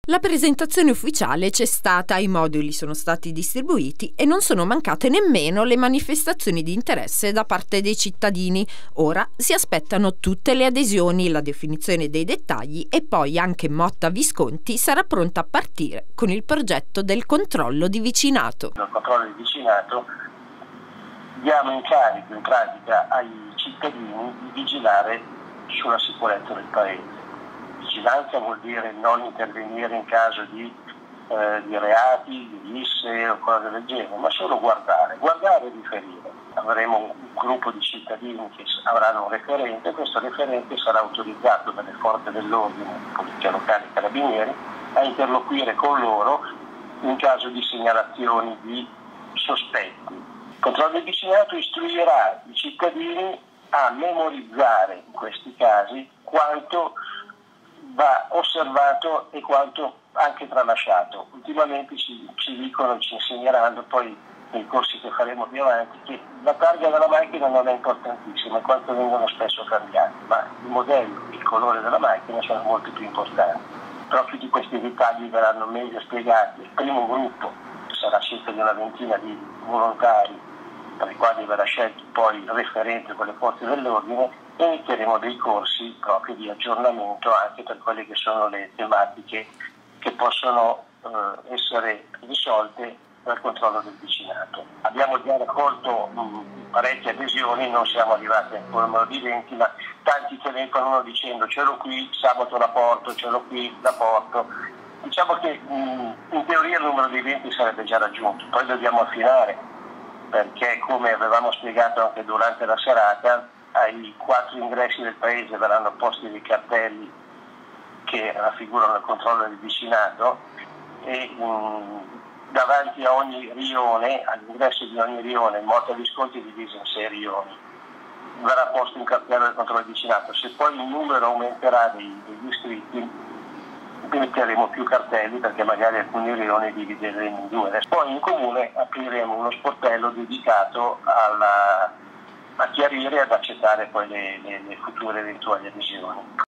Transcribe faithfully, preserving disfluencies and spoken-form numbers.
La presentazione ufficiale c'è stata, i moduli sono stati distribuiti e non sono mancate nemmeno le manifestazioni di interesse da parte dei cittadini. Ora si aspettano tutte le adesioni, la definizione dei dettagli e poi anche Motta Visconti sarà pronta a partire con il progetto del controllo di vicinato. Il controllo di vicinato diamo incarico in pratica ai cittadini di vigilare sulla sicurezza del paese. Vigilanza vuol dire non intervenire in caso di, eh, di reati, di risse o cose del genere, ma solo guardare, guardare e riferire. Avremo un gruppo di cittadini che avranno un referente, questo referente sarà autorizzato dalle forze dell'ordine, polizia locale e carabinieri, a interloquire con loro in caso di segnalazioni di sospetti. Il controllo del vicinato istruirà i cittadini a memorizzare in questi casi quanto va osservato e quanto anche tralasciato. Ultimamente ci, ci dicono, ci insegneranno poi nei corsi che faremo più avanti, che la targa della macchina non è importantissima, quanto vengono spesso cambiati, ma il modello, il colore della macchina sono molto più importanti. Proprio di questi dettagli verranno meglio spiegati. Il primo gruppo sarà circa di una ventina di volontari, tra i quali verrà scelto poi il referente con le forze dell'ordine, e inizieremo dei corsi proprio di aggiornamento anche per quelle che sono le tematiche che possono eh, essere risolte dal controllo del vicinato. Abbiamo già raccolto mh, parecchie adesioni, non siamo arrivati ancora al numero di venti, ma tanti telefonano dicendo ce l'ho qui, sabato la porto, ce l'ho qui, la porto. Diciamo che mh, in teoria il numero di venti sarebbe già raggiunto, poi dobbiamo affinare, perché come avevamo spiegato anche durante la serata, ai quattro ingressi del paese verranno posti dei cartelli che raffigurano il controllo del vicinato e mh, davanti a ogni rione, all'ingresso di ogni rione, Motta Visconti è diviso in sei rioni, verrà posto un cartello del controllo del vicinato. Se poi il numero aumenterà dei, degli iscritti, metteremo più cartelli, perché magari alcuni rioni divideremo in due. Poi in comune apriremo uno sportello dedicato alla a chiarire e ad accettare poi le, le, le future eventuali adesioni.